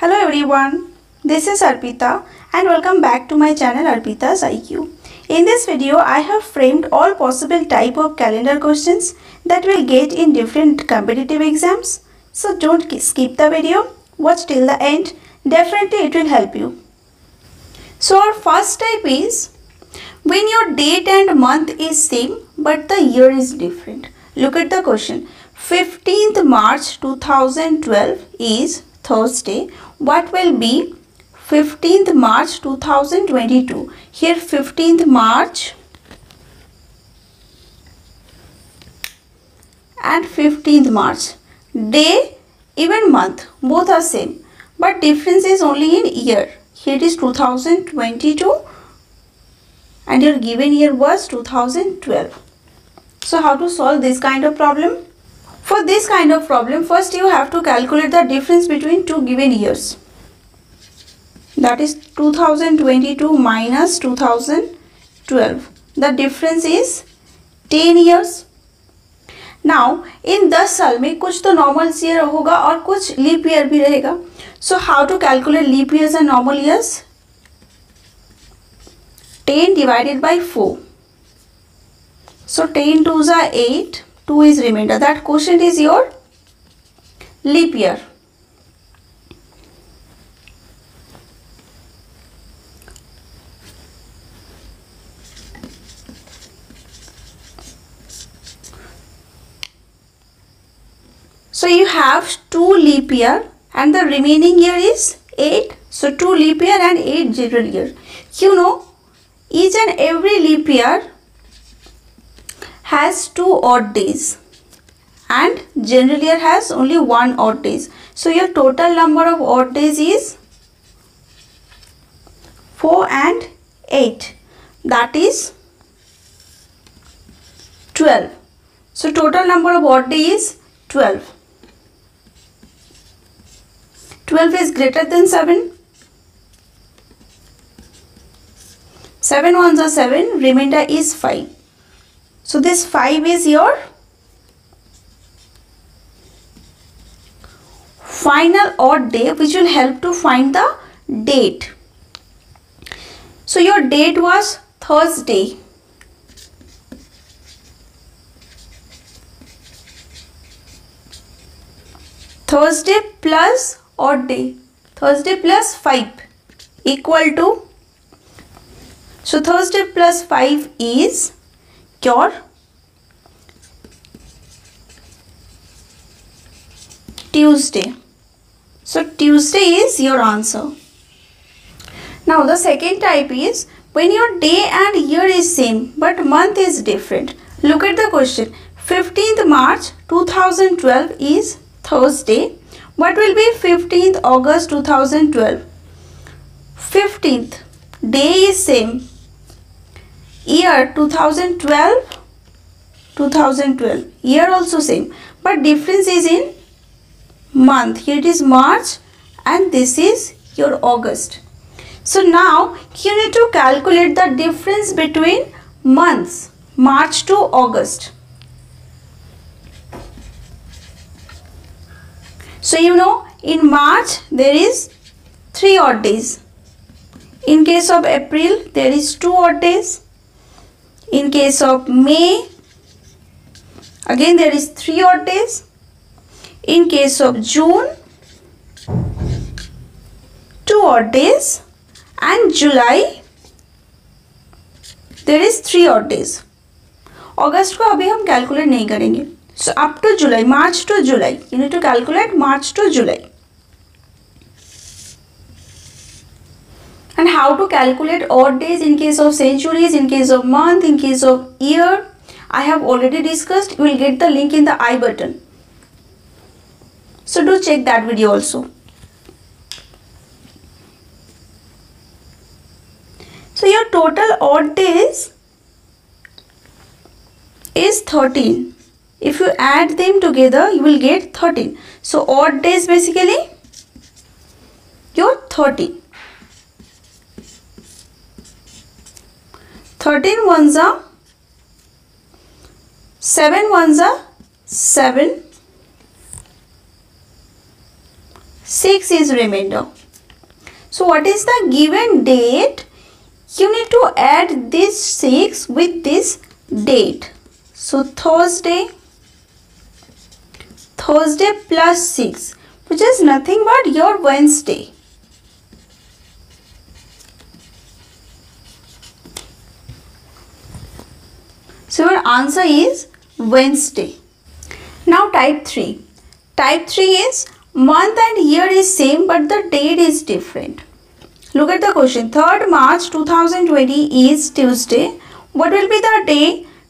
Hello everyone, this is Arpita and welcome back to my channel Arpita's IQ. In this video, I have framed all possible type of calendar questions that we'll get in different competitive exams. So don't skip the video, watch till the end, definitely it will help you. So our first type is when your date and month is same but the year is different. Look at the question. 15th March 2012 is Thursday. What will be 15th March 2022? Here 15th March and 15th March. Day, even month, both are same. But difference is only in year. Here it is 2022 and your given year was 2012. So how to solve this kind of problem? For this kind of problem, first you have to calculate the difference between two given years. That is 2022 minus 2012. The difference is 10 years. Now, in 10 साल में कुछ तो normal year होगा और कुछ leap year भी रहेगा. So, how to calculate leap years and normal years? 10 divided by 4. So, 10 2s are 8. 2 is remainder. That quotient is your leap year. So you have 2 leap year and the remaining year is 8. So 2 leap year and 8 general year. You know, each and every leap year has 2 odd days and general year has only 1 odd days. So your total number of odd days is 4 and 8. That is 12. So total number of odd days is 12. 12 is greater than 7. 7 ones are 7. Remainder is 5. So this 5 is your final odd day which will help to find the date. So your date was Thursday. Thursday plus odd day. Thursday plus 5 equal to. So Thursday plus 5 is your Tuesday. So Tuesday is your answer. Now the second type is when your day and year is same but month is different. Look at the question. 15th March 2012 is Thursday. What will be 15th August 2012? 15th day is same. Year 2012. Year also same. But difference is in month. Here it is March and this is your August. So now you need to calculate the difference between months. March to August. So you know in March there is 3 odd days. In case of April there is 2 odd days. In case of May again there is 3 odd days. In case of June 2 odd days and July there is 3 odd days. August को अभी हम calculate नहीं करेंगे. So up to July, March to July, you need to calculate March to July. And how to calculate odd days in case of centuries, in case of month, in case of year, I have already discussed. You will get the link in the I button. So do check that video also. So your total odd days is 13. If you add them together, you will get 13. So odd days basically your 13. 13 ones are 7 ones are 7. 6 is remainder. So what is the given date? You need to add this 6 with this date. So Thursday plus 6, which is nothing but your Wednesday. So your answer is Wednesday. Now type 3. Type 3 is month and year is same but the date is different. Look at the question. 3rd March 2020 is Tuesday. What will be the day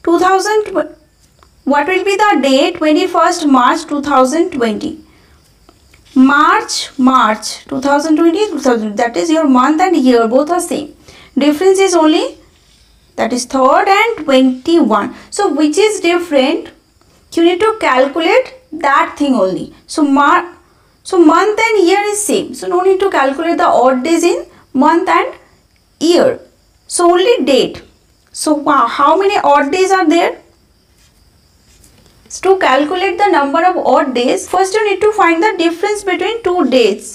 21st March 2020? March 2020, that is your month and year, both are same. Difference is only, that is 3rd and 21. So which is different? You need to calculate that thing only. So month and year is same. So no need to calculate the odd days in month and year. So only date. So how many odd days are there? So to calculate the number of odd days, first you need to find the difference between two dates.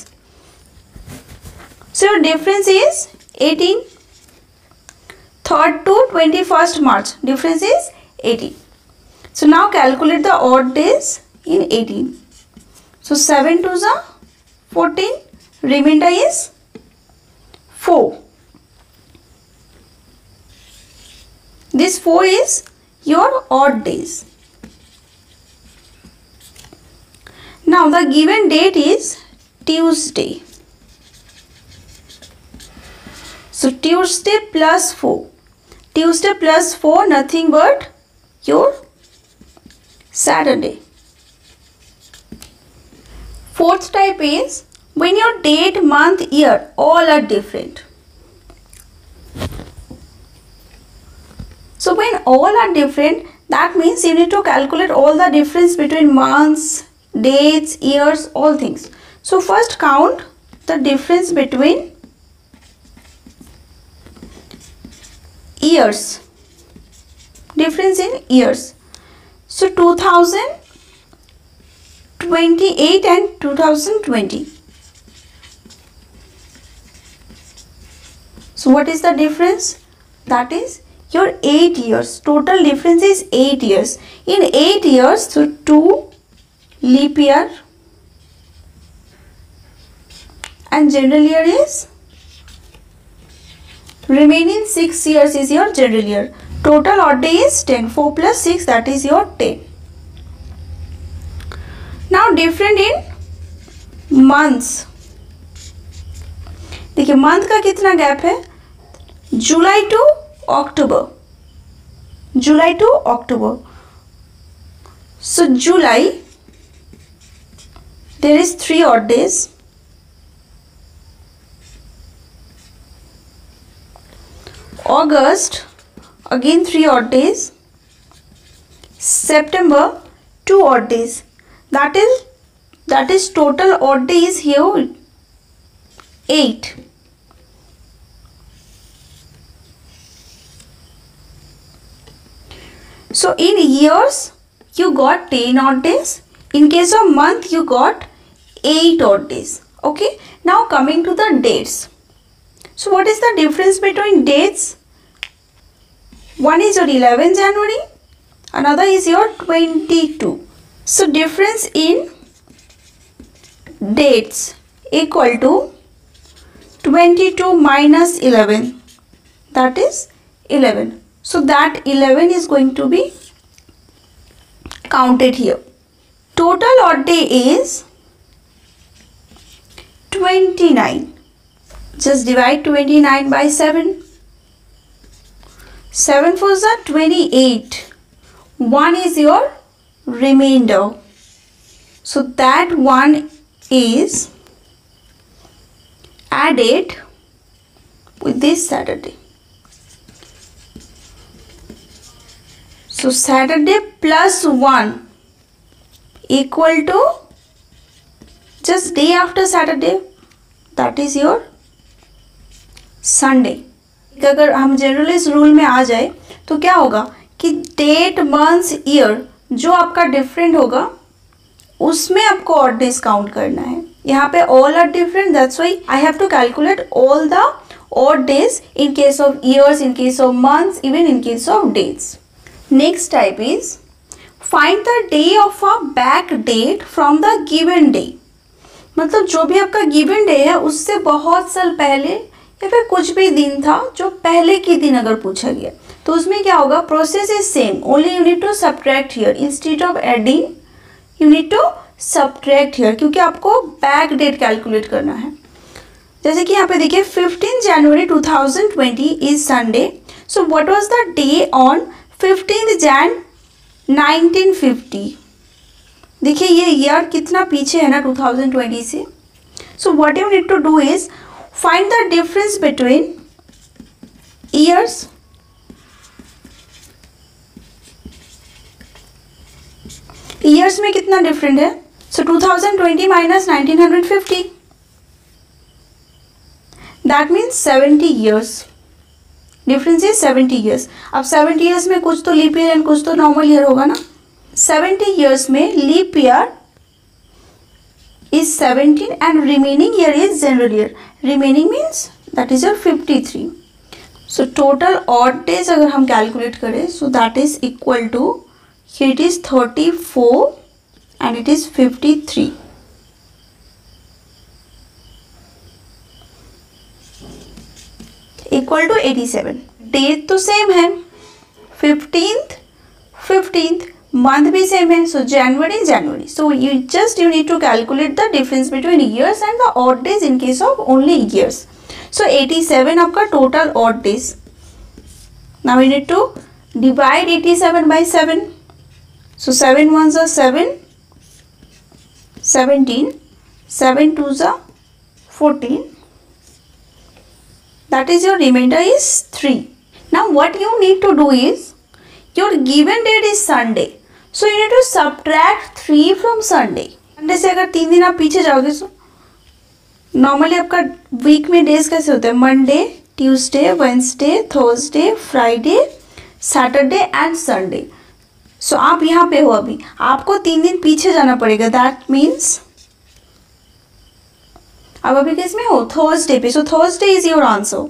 So your difference is 18. 3rd to 21st March. Difference is 18. So now calculate the odd days in 18. So 7 2s are 14. Remainder is 4. This 4 is your odd days. Now the given date is Tuesday. So Tuesday plus 4. Tuesday plus 4, nothing but your Saturday. 4th type is when your date, month, year all are different. So when all are different, that means you need to calculate all the difference between months, dates, years, all things. So first count the difference between years. Difference in years. So 2028 and 2020. So what is the difference? That is your 8 years. Total difference is 8 years. In 8 years, so 2 leap year and general year is remaining 6 years is your general year. Total odd day is 10. 4 plus 6, that is your 10. Now different in months. देखिए month का कितना gap है? July to October. July to October. So July, there is 3 odd days. August, again 3 odd days. September, 2 odd days. That is total odd days here 8. So in years you got 10 odd days. In case of month you got 8 odd days. Okay. Now coming to the dates. So what is the difference between dates? One is your 11 January, another is your 22. So difference in dates equal to 22 minus 11, that is 11. So that 11 is going to be counted here. Total odd day is 29. Just divide 29 by 7. 7 4s are 28. 1 is your remainder. So that 1 is added with this Saturday. So Saturday plus 1 equal to just day after Saturday, that is your Sunday. अगर हम generally इस rule में आ जाए तो क्या होगा कि date, months, year जो आपका डिफरेंट होगा उसमें आपको ऑड डेज काउंट करना है. यहाँ पे all are different, that's why I have to calculate all the odd days in case of years, in case of months, even in case of days. Next type is find the day of a back date from the given day. मतलब जो भी आपका given day है उससे बहुत साल पहले या फिर कुछ भी दिन था जो पहले के दिन अगर पूछा गया तो उसमें क्या होगा, process is same, only you need to subtract here instead of adding, you need to subtract here, क्योंकि आपको बैक डेट कैलकुलेट करना है। जैसे कि यहाँ पे देखिए 15 January 2020 is Sunday, so what was the day on 15 Jan 1950। देखिए ये ईयर कितना पीछे है ना 2020 से। So what you need to do is find the difference between years में कितना डिफरेंट है। So 2020 minus 1950, that means 70 years, difference is 70 years. अब 70 ईयर्स में कुछ तो लीप ईयर एंड कुछ तो नॉर्मल ईयर होगा ना। 70 ईयर्स में leap year is 17 and remaining year is general year. Remaining means that is your 53। So total odd days अगर हम कैलकुलेट करें so that is equal to, here it is 34 and it is 53. Equal to 87. Date तो same है, 15th, month भी same है, सो जनवरी। सो you need to calculate the difference between years and the odd days in case of only years. So 87 आपका total odd days. Now we need to divide 87 by 7. So 7 ones are 7, 17, 7 twos are 14. That is your remainder is 3. Now what you need to do is, your given date is Sunday. So you need to subtract 3 from Sunday. Sunday से अगर 3 दिन आप पीछे जाओगे तो normally आपका week में days कैसे होते हैं, Monday, Tuesday, Wednesday, Thursday, Friday, Saturday and Sunday. So आप यहाँ पे हो, अभी आपको 3 दिन पीछे जाना पड़ेगा, दैट मीन्स अब अभी किस में हो, थर्सडे पे। So Thursday is your answer.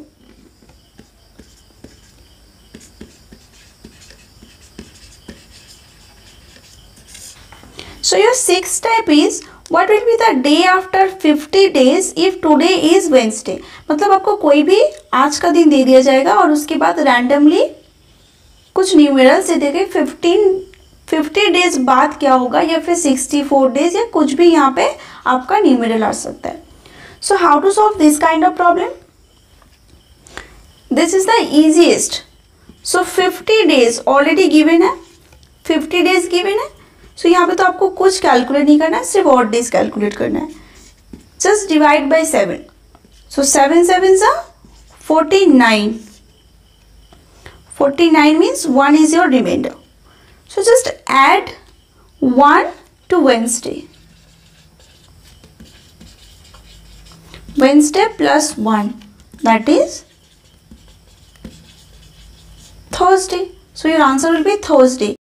So your sixth step is what will be the day after 50 days if today is Wednesday. मतलब आपको कोई भी आज का दिन दे दिया जाएगा और उसके बाद रैंडमली कुछ न्यूमेरल से देखे 50 डेज बाद क्या होगा, या फिर 64 डेज या कुछ भी यहाँ पे आपका न्यूमेरल आ सकता है। So how to solve this kind of problem, this is the easiest. So 50 days already given है, 50 डेज गिवन है। सो यहाँ पे तो आपको कुछ कैलकुलेट नहीं करना है, सिर्फ ऑड डेज कैलकुलेट करना है। Just divide by 7। So 7 7s are 49. 49 means 1 is your remainder. So just add 1 to Wednesday. Wednesday plus 1, that is Thursday. So your answer will be Thursday.